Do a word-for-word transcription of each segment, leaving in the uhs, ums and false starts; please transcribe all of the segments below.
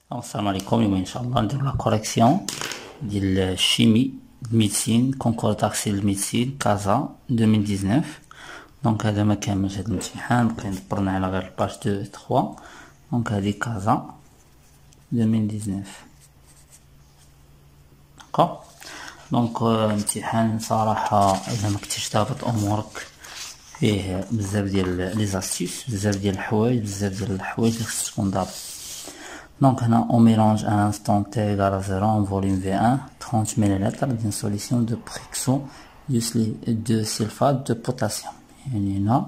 السلام عليكم. اليوم ان شاء الله نديرو لا كوريكسيون ديال الشيمي ميديسين كونكور داكسي الميديسين كازا ألفين وتسعطاش. دونك هذا ما كاملش هذا الامتحان، بقينا دبرنا على غير الباج اثنين ثلاثة. دونك هذه كازا ألفين وتسعطاش. داكوغ. دونك امتحان صراحه الا ما كنتيش ضابط امورك فيه بزاف ديال لي زاستيس، بزاف ديال الحوايج بزاف ديال الحوايج اللي خصك تكون ضابط. Donc on mélange à instant t égale à zéro en volume V un, trente millilitres d'une solution de Prexo de sulfate de potassium. Il y en a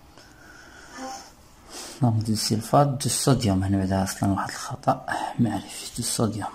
donc du sulfate de sodium. هنا بدا اصلا واحد الخطأ معرفي du sodium.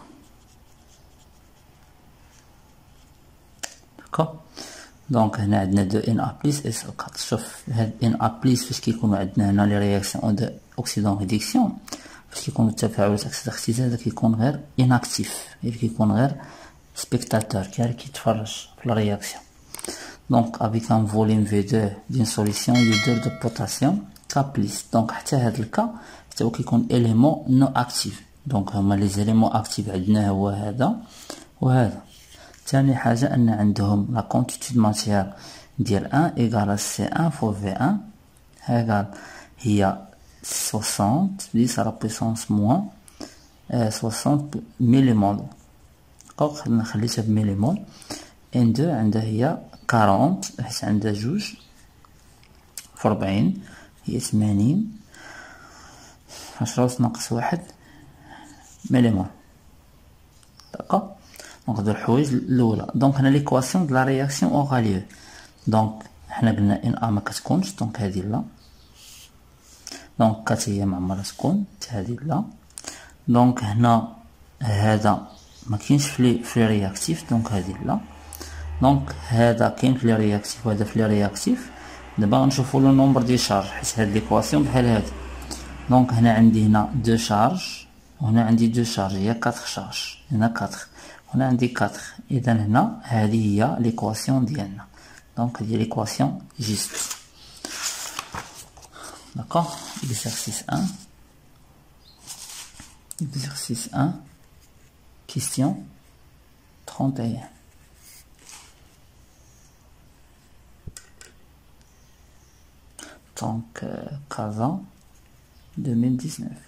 D'accord. دونك هنا عندنا دو ان ا بلس اس او أربعة. شوف هاد ان ا بلس فاش كيكونوا عندنا هنا لي رياكسيون دو اوكسيدون ريدكسيون، فاش كيكون التفاعلات عكس الاختزال هذا كيكون غير اناكتيف، غير كيكون غير سبيكتاتور كير كيتفرج في الرياكسيون. دونك افيك ان فوليوم في اثنين دين سوليسيون يودر دو بوتاسيوم كا بلس. دونك حتى هاد الكا حتى هو كيكون اليمون نو اكتيف. دونك هما لي زيليمون اكتيف عندنا هو هذا وهذا. ثاني حاجه ان عندهم لا كونتيتي ماتيير ديال واحد ايغال سي واحد فوا في واحد ايغال هي soixante dix à la puissance moins soixante millimol. دقوق خلينا نخليتها بمليمول. ان دو عندها هي أربعين حيت عندها جوج في ربعين هي ثمانين. عشرة ناقص واحد مليمول. دقوق. دونك هادو الحوايج الاولى. دونك هنا ليكواسيون د لا رياكسيون اورا ليو. دونك حنا قلنا ان ا ما كتكونش، دونك هادي لا. دونك كات هي معمرة تكون هادي لا. دونك هنا هذا ما كاينش في في رياكتيف، دونك هادي لا. دونك هذا كاين في رياكتيف وهذا في رياكتيف. دابا غنشوفو لو نومبر ديال شارج حيت هاد ليكواسيون بحال هادي. دونك هنا عندي هنا دو شارج وهنا عندي دو شارج هي كاتر شارج، هنا كاتر وهنا عندي كاتر. اذا هنا هذه هي ليكواسيون ديالنا. دونك هذه ليكواسيون جيست. D'accord. Exercice un. Exercice un. Question trente et un. Donc, euh, Casa deux mille dix-neuf.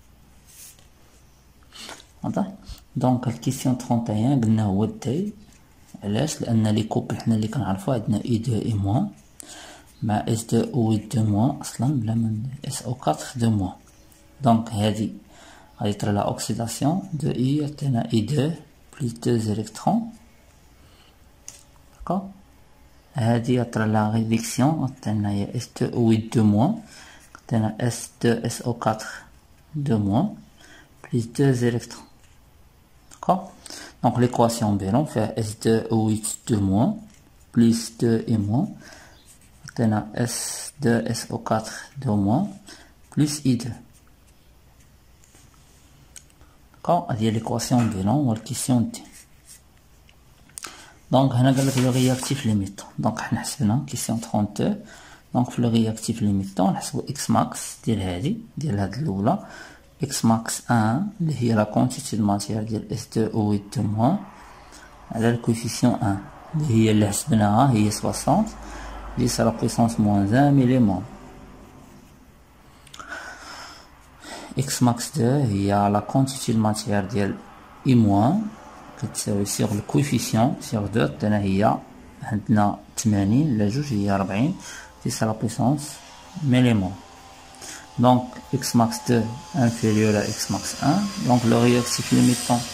Donc, la question trente et un, قلنا هو التاي. علاش؟ لأن لي كوبل حنا اللي كنعرفو عندنا اي دو اي موان مع اس دو و دو موان اصلا بلا من اس او أربعة دو موان. دونك هادي غادي يطرى لا اوكسيداسيون دو اي عطينا اي دو بلس دو زيليكترون. داكوغ. هادي يطرى لا ريدكسيون عطينا هي اس دو و دو موان عطينا اس دو اس او أربعة دو موان بلس دو زيليكترون. داكوغ. دونك ليكواسيون بينهم فيها اس دو و دو موان بلس دو اي موان عطينا اس دو اس او أربعة دو موان بلس اي دو. داكوغ. هادي هي ليكواسيون بينهم والكيسيون دي. دونك هنا قالك لو رياكتيف ليميتون. دونك حنا حسبنا كيسيون ثلاثة وثلاثين. دونك في لو رياكتيف ليميتون نحسبو اكس ماكس ديال هادي ديال هاد الاولى اكس ماكس واحد اللي هي لا كونتيتي دو ماتيير ديال اس دو او دو موان على الكوفيسيون واحد اللي هي اللي حسبناها هي soixante dix à la puissance moins un millimol. X max deux هي la quantité de matière ديال I moins كتساوي sur le coefficient sur deux عندنا هي عندنا ثمانين لا جوج هي أربعين dix à la puissance millimol. Donc X max deux inférieur à X max un. Donc le réactif limitant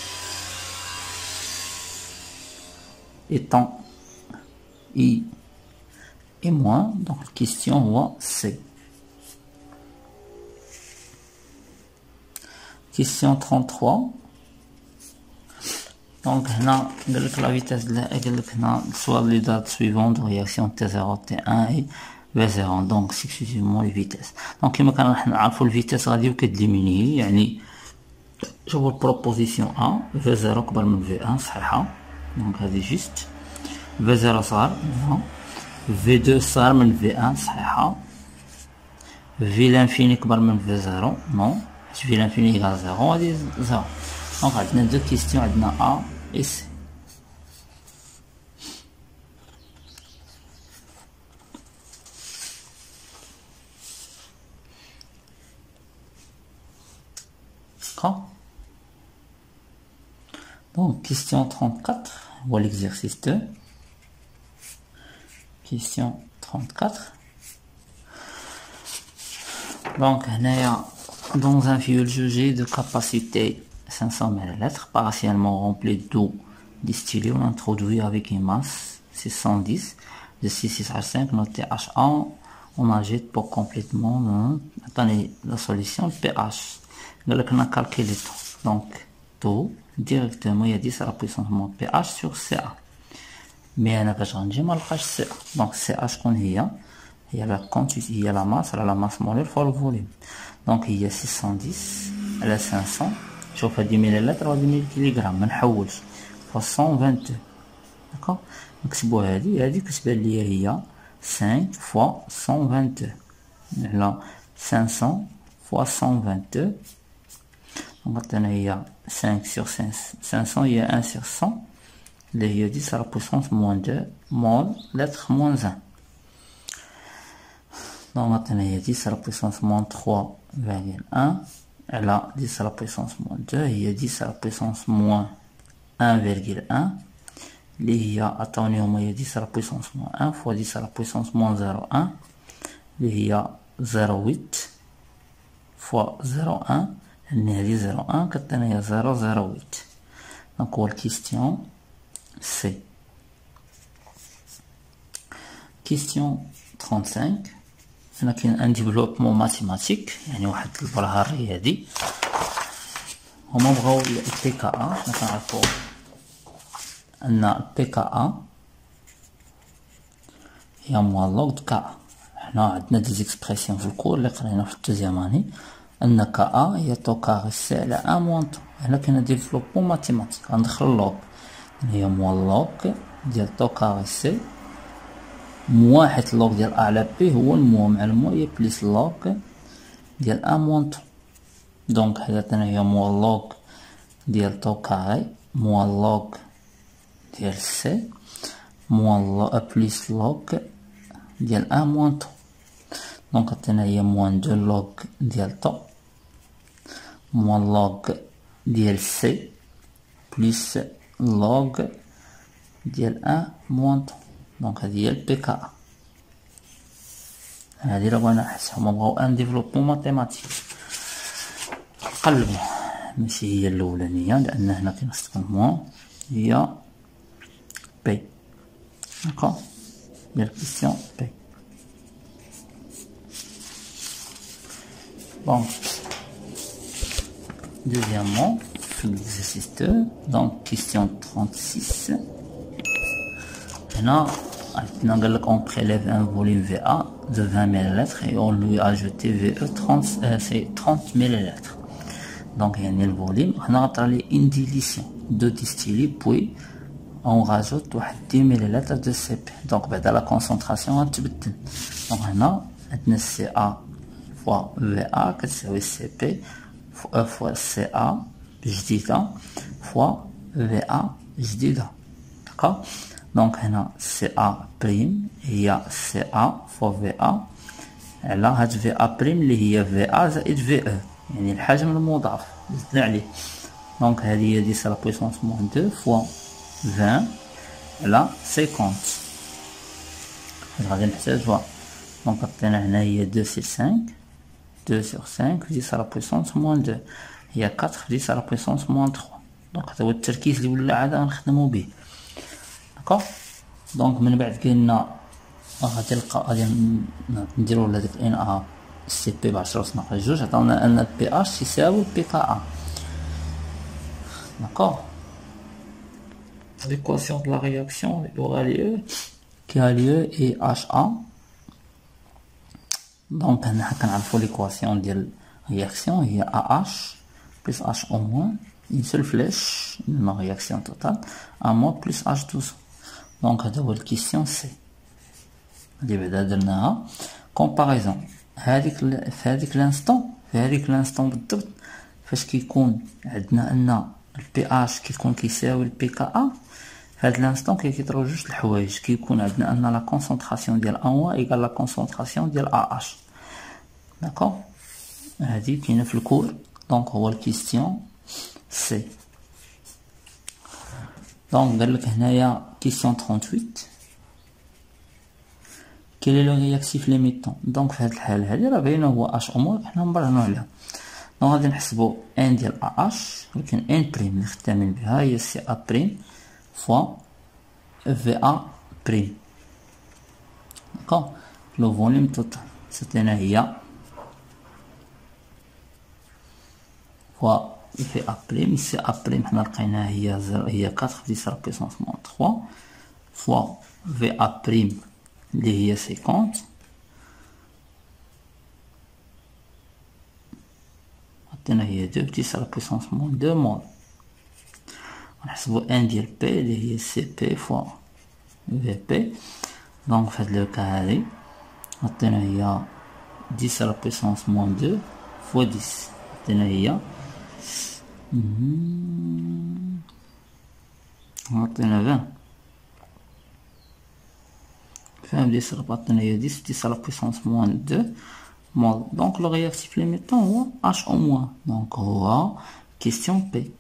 étant I et moins. Donc la question هو C. Question trente-trois. Donc هنا قالك la vitesse de la قالك هنا soit les dates suivantes de réaction T zéro T un et V zéro. donc successivement les vitesses. donc كما كان راح نعرفوا الفيتاس غادي وكديميني. يعني شوفوا البروبوزيسيون A V zéro كبر من V un صحيحة. دونك هذه جيست. V zéro صغر في deux صار من في واحد صحيحة. في لانفيني كبر من في زيرو نو tu fais l'infini égale zéro غادي zéro. دونك عندنا دو كيستيون، عندنا A et C. D'accord. Donc question trente-quatre, voilà l'exercice deux. Question trente-quatre. Donc dans un fioul jugé de capacité cinq cents millilitres partiellement rempli d'eau distillée, on introduit avec une masse six cent dix de six virgule six H cinq noté H un, on agite pour complètement attendez la solution pH. On a calculé tout, donc tout directement il y a dix à la puissance moins pH sur Ca, mais on a pas changé mal Ca. Donc Ch qu'on y a il y a la quantité, il y a la masse, la masse molaire fois le volume. Donc il y a six cent dix à la cinq cents. شوف هادي مليلتر وهادي ملي كيلوغرام، منحولش فوا cent vingt-deux. داكوغ نكتبو هادي هادي كتبان ليا هي cinq fois cent vingt-deux على cinq cents fois cent vingt-deux. دونك عندنا هي cinq sur cinq cents هي un sur cent اللي هي dix à la puissance moins deux mol lettre moins un. Donc maintenant il y a dix à la puissance moins trois virgule un, et là dix à la puissance moins deux, il y a dix à la puissance moins un virgule un, il y a, attendez, il y a dix à la puissance moins un fois dix à la puissance moins zéro virgule un, il y a zéro virgule huit fois zéro virgule un, il y a zéro virgule un, quand il y a zéro virgule zéro huit. Donc la question C. Question trente-cinq. هنا كاين ان ديفلوبمون ماتيماتيك، يعني واحد البرهان رياضي. هما بغاو البي كا ا، حنا كنعرفو ان البي كا ا هي موان لوغ دو كا. حنا عندنا دي زيكسبريسيون في الكور اللي قرينا في الدوزيام اني ان كا ا هي طو كاري سي على ان موان طو. هنا كاين ديفلوبمون ماتيماتيك، غندخل اللوغ هي موان لوغ ديال طو كاري سي موان، حيت اللوغ ديال ا على بي هو الموا مع الموا هي بليس لوغ ديال ا موان طو. دونك هذا هي موان لوغ ديال طو كاري موان لوغ ديال سي موان لوغ بليس لوغ ديال ا موان طو. دونك عندنا هي موان دو لوغ ديال طو موان لوغ ديال سي بليس لوغ ديال ا موان طو. دونك هذه هي البي كا. هذه راه بغينا نحسها، هما بغاو ان ديفلوبمون ماتيماتيك. قلبوا ماشي هي الاولانيه لان هنا كنستخدموها هي بي. داكوغ ديال كيسيون بي. بون deuxièmement في l'exercice deux donc question trente-six. هنا عندنا قال لك on prélève un volume V A de vingt millilitres et on lui ajoute V E trente euh, c'est trente millilitres. Donc يعني الفوليم هنا غطرا لي une dilution de distillé puis on rajoute واحد dix millilitres de C P. donc بعدا لا concentration غتبدل. donc هنا عندنا C A fois V A كتساوي C P fois C A جديدة fois V A جديدة. داكوغ دونك هنا سي ا بريم هي سي ا فوا في ا على هاد في ا بريم اللي هي في ا زائد في او، يعني الحجم المضاف زدنا عليه. دونك هذه هي ديس لا بويسونس موان دو فوا عشرين على خمسين. غادي نحتاجوها. دونك عطينا هنا هي deux sur cinq deux sur cinq ديس لا بويسونس موان دو هي أربعة ديس لا بويسونس موان ثلاثة. دونك هذا هو التركيز اللي ولا عاد غنخدمو به. دونك من بعد قلنا غادي نلقى غادي نديرو لهاديك ان ا سي بي بعشرة أس ناقص جوج عطاونا ان بي اش يساوي بي كا ا. داكوغ l'équation de la réaction aura lieu qui a lieu est H A. donc هنا كنعرفو l'équation ديال réaction هي A H plus H au moins une seule flèche une réaction totale A moins plus H douze. دونك هذا هو الكيسيون سي اللي بعدا درناها. كومباريزون هذيك في هذيك لانستون في هذيك لانستون بالضبط فاش كيكون عندنا ان البي اش كيكون كيساوي البي كا ا، في هاد لانستون كيطرو جوج الحوايج. كيكون عندنا ان لا كونسونطراسيون ديال ا واحد ايكال لا كونسونطراسيون ديال ا اش. داكوغ، هادي كاينه في الكور. دونك هو الكيستيون سي. دونك قالك هنايا كيستيون ثمانية وثلاثين، كيل لي لو رياكتيف ليميتون. دونك في هاد الحالة هادي راه باينة هو اش او موان، حنا نبرهنو عليها. دونك غادي نحسبو ان ديال ا اش، ولكن ان بريم اللي خدامين بها هي سي ا بريم فوا في ا بريم. داكوغ، لو فوليوم توتال ستنا هي فوا في ا بريم. سي ا بريم حنا لقيناها هي هي أربعة في ديس على بويسونس موان ثلاثة فوا في ا بريم اللي هي خمسين، عطينا هي اثنين في ديس على بويسونس موان اثنين مول. نحسبو ان ديال بي اللي هي سي بي فوا في بي. دونك في هاد لو كا هادي عطينا هي ديس على بويسونس موان اثنين فوا ديس، عطينا هي عطينا عشرين. فهم ديس على عطينا هي ديس ديس على بويسونس موان اثنين مول. دونك لو رياكتيف ليميتون هو اش او موان. دونك هو كيستيون بي.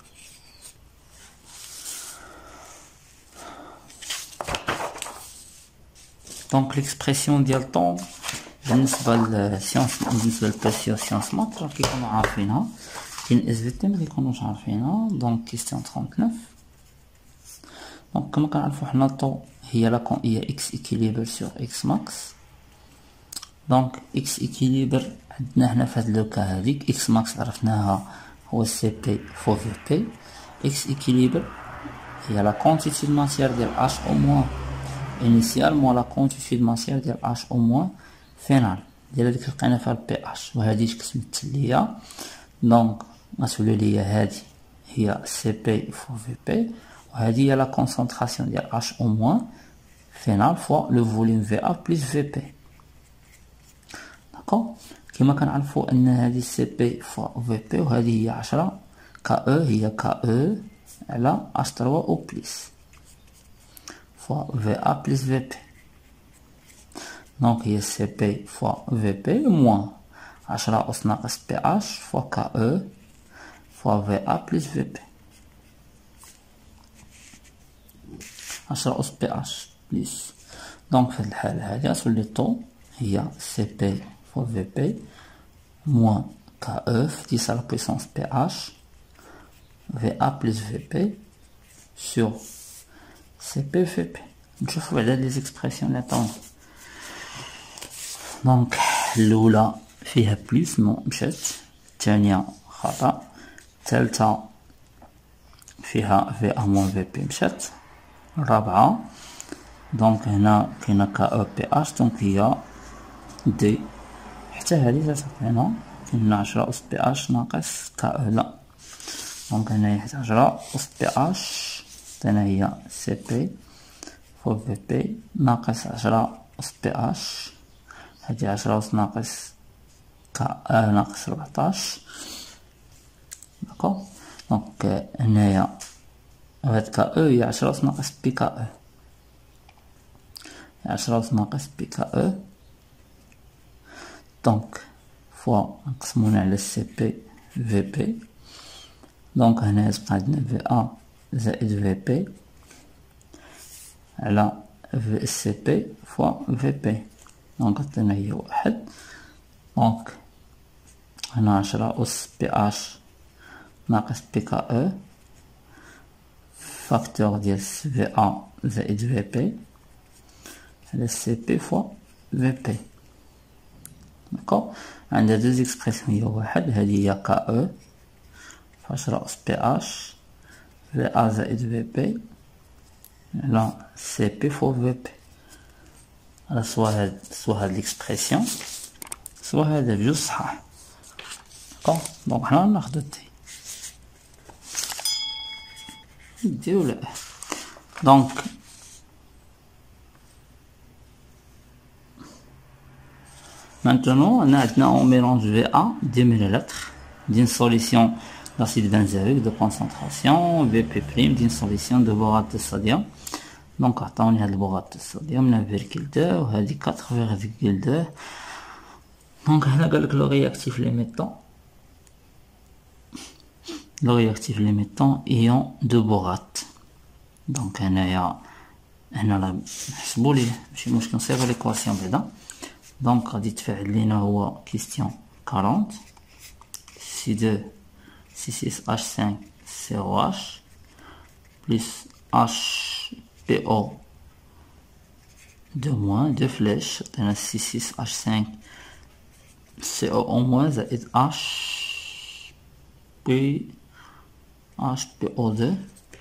دونك ليكسبرسيون ديال طون بالنسبة للسيونس بالنسبة للباسيو سيونس مات راه كيكونو عارفينها. كاين اس في تي مكيكونوش عارفينها. دونك كيستيون ثمانية وثلاثين. دونك كما كنعرفو حنا الطو هي لا كون هي اكس اكيليبر سور اكس ماكس. دونك اكس اكيليبر عندنا هنا في هاد لو كا هاديك اكس ماكس عرفناها هو سي بي فوا في بي. اكس اكيليبر هي لا كونتيتي دو ماتيير ديال اش او موان انيسيالمون لا كونتيتي دو ماتيير ديال اش او موان فينال ديال هاديك اللي لقينا فيها البي اش. وهادي اش كتمثل ليا. دونك غتولي ليا هادي هي سي بي فوا في بي، وهادي هي لا كونسونطراسيون ديال اش او موان فينال فوا لو فوليوم في ا بلس في بي. داكوغ، كيما كنعرفو ان هادي سي بي فوا في بي وهادي هي عشرة كا او هي كا او على اش ثلاثة او بلس فوا في ا بلس في بي. دونك هي سي بي فوا في بي موان عشرة أس ناقص بي اش فوا كا او فوا في ا بلس في بي. عشرة أس بي اش بلس. دونك في هاد الحالة هادي غتولي طو هي سي بي فوا في بي موان كا او في ديس على بويسونس بي اش في ا بلس في بي سور سي بي في بي. نشوفو بعدا لي زيكسبرسيون لي عطاونا. دونك الأولى فيها بلس نو مشات، الثانية خطأ، الثالثة فيها في ا موان في بي مشات، الرابعة دونك هنا كاينة كا او بي اش دونك هي دي. حتى هادي تعطينا كاين عشرة أس بي اش ناقص كا او لا. دونك هنايا حيت عشرة أس بي اش عطينا هي سي بي فوا في بي ناقص عشرة أس بي اش. هادي عشرة أس ناقص كا ا ناقص ربعطاش. داكوغ، دونك هنايا هاد كا او هي عشرة أس ناقص بي كا او، عشرة أس ناقص بي كا او. دونك فوا نقسمونا على سي بي في بي. دونك هنا تبقى عندنا في ا زائد في بي على في سي بي فوا في بي. دونك عطينا هي واحد. دونك هنا عشرة أس بي اش ناقص بي كا او فاكتور ديال في ا زائد في بي على سي بي فوا في بي. داكوغ، عندها دو زيكسبرسيون هي واحد. هادي هي كا او في عشرة أس بي اش في ا زائد في بي على سي بي فوا في بي. على سوا هاد سوا هاد ليكسبرسيون سوا هذا بجوج صحاح. داكوغ، دونك حنا ناخدو دي دي ولا. دونك Maintenant, on a un mélange V A, deux millilitres, d'une solution d'acide benzoïque de concentration, V P', d'une solution de borate de sodium. Donc, attends, on a le borate de sodium, neuf virgule deux, ou quatre virgule deux. Donc, on a le réactif limitant. Le réactif limitant ion de borate. Donc, on a هنا راه نحسبو ليه ماشي مشكل نصيغو ليكواسيون بعدا. دونك غادي يتفاعل لينا هو كيستيون أربعين سي دو سي ستة H خمسة C O H بلس H P O deux moins deux flèches عطينا سي ستة H خمسة C O O moins زائد H P H P O deux.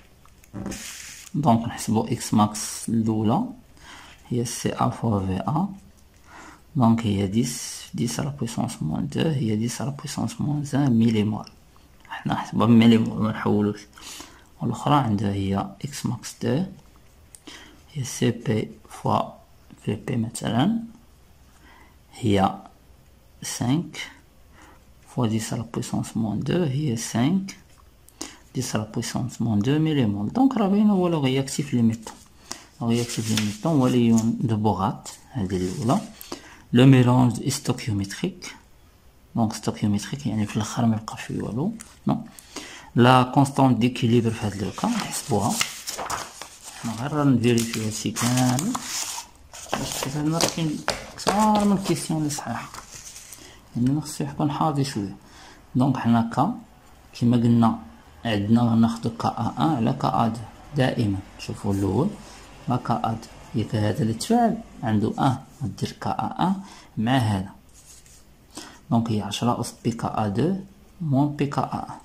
دونك نحسبو إكس ماكس الأولى هي سي أ فوا في أ. دونك هي ديس ديس على بويسونس موان دو هي ديس على بويسونس موان زان ميليمول. حنا نحسبوها بميليمول منحولوش. والأخرى عندها هي إكس ماكس دو هي سي بي فوا في بي مثلا هي خمسة فوا ديس على بويسونس موان دو هي خمسة ديس على بويسونس موان دو ميليمول. دونك راه باين هو لو رياكتيف ليميتون. لو رياكتيف ليميتون هو ليون دو بوغات هادي الأولى. لو ميلونج ستوكيوميتريك. دونك ستوكيوميتريك يعني في الآخر ميبقاش فيه والو. نو لا كونستونت ديكيليبر في هاد لو كا نحسبوها. حنا غير نفيريفيو هادشي كامل باش تشوف هنا راه كاين كثار من الكيسيون لي صحيحة يعني خصو يكون حاضي شوية. دونك حنا كا كيما قلنا عندنا غناخدو كا أ واحد على كا أ اثنين دائما. شوفو الأول لا كا أ اثنين ياك هذا اللي تفاعل عندو أ غدير كا أ واحد مع هذا. دونك هي عشرة أس بي كا أ اثنين موان بي كا أ واحد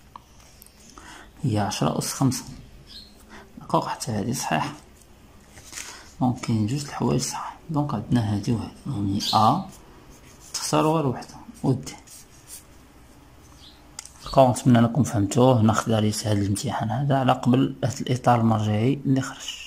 هي عشرة أس خمسة. داكوغ حتى هادي صحيحة. دونك كاين جوج الحوايج صح. دونك عندنا هادي وهادي يعني أ تخسرو غير وحدة و دي. نتمنى انكم فهمتوه. ناخذ عليه سهل الامتحان هذا على قبل هاد الاطار المرجعي اللي خرج.